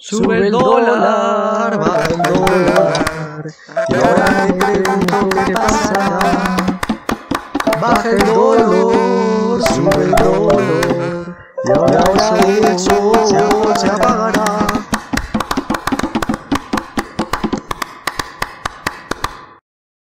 Sube el dólar, baja el dólar. Y ahora me pregunto qué pasará. Baja el dólar, sube el dólar. Y ahora